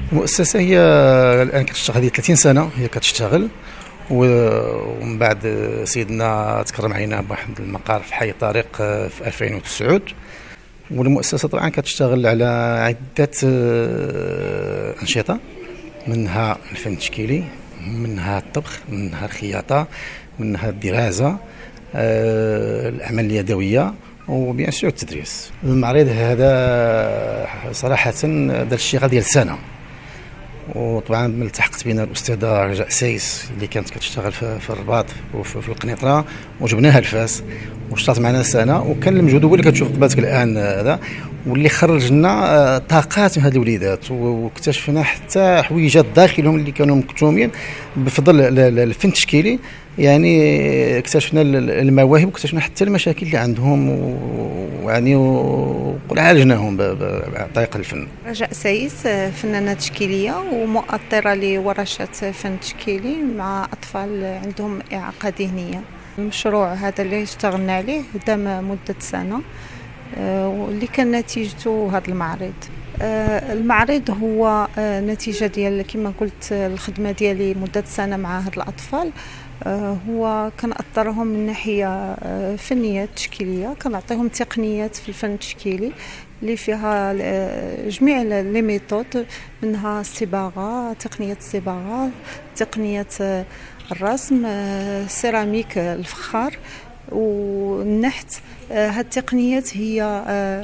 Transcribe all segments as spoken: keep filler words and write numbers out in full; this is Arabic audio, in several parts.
المؤسسة هي الآن كتشتغل هذه ثلاثين سنة، هي كتشتغل، ومن بعد سيدنا تكرم علينا بواحد المقر في حي طارق في ألفين وتسعة. والمؤسسة طبعا كتشتغل على عدة أنشطة، منها الفن التشكيلي، منها الطبخ، منها الخياطة، منها الدراسة، الأعمال اليدوية، وبيان سور التدريس. المعرض هذا صراحة دار الشغل ديال السنة، وطبعا التحقت بنا الاستاذه رجاء سايس اللي كانت كتشتغل في الرباط وفي القنيطره، وجبناها لفاس واشتغلت معنا سنه، وكان المجهود هو اللي كتشوف قبالك الان هذا، واللي خرج لنا طاقات من هاد الوليدات، واكتشفنا حتى حويجات داخلهم اللي كانوا مكتومين بفضل الفن التشكيلي. يعني اكتشفنا المواهب، واكتشفنا حتى المشاكل اللي عندهم، ويعني وعالجناهم بطريقه الفن. رجاء سايس فنانه تشكيليه ومؤطره لورشات فن تشكيلي مع اطفال عندهم اعاقه ذهنيه. المشروع هذا اللي اشتغلنا عليه دام مده سنه، واللي كان نتيجته هذا المعرض. المعرض هو نتيجه ديال كما قلت الخدمه ديالي مده سنه مع هاد الاطفال. هو كنأطرهم من ناحيه فنيه تشكيليه، كنعطيهم تقنيات في الفن التشكيلي اللي فيها جميع لي ميثود، منها الصباغه، تقنيه الصباغه، تقنيه الرسم، سيراميك، الفخار والنحت. هاد التقنيات هي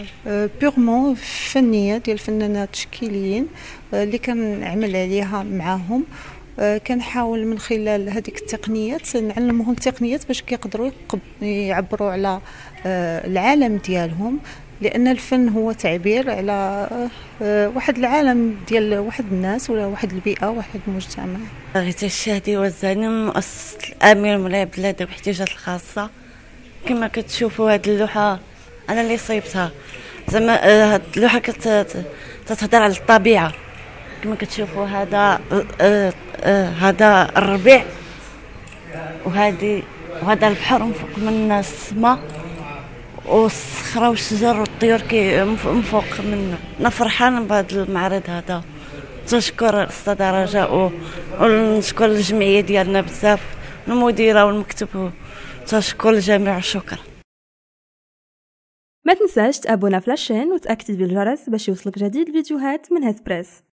بيغمون فنيه ديال الفنانات التشكيليين اللي كنعمل عليها معاهم. كنحاول من خلال هذيك التقنيات نعلمهم التقنيات باش كيقدروا يعبروا على العالم ديالهم، لان الفن هو تعبير على واحد العالم ديال واحد الناس ولا واحد البيئه، واحد المجتمع. غيتا الشهدي والزاني من مؤسسه الامير مولاي عبد الله ذوي الاحتياجات الخاصه. كما كتشوفوا هذه اللوحه انا اللي صيبتها، زعما هذه اللوحه كتهضر على الطبيعه. كما كتشوفوا هذا هذا الربيع، وهذه وهذا البحر من فوق منا السماء، والصخره والشجر والطيور كي من فوق منه. انا فرحانه بهذا المعرض هذا، تنشكر الاستاذه رجاء ونشكر الجمعيه ديالنا بزاف، المديره والمكتب، تنشكر الجميع. شكرا. ما تنساش تابونا في لاشين وتاكد بالجرس باش يوصلك جديد الفيديوهات من هاد بريس.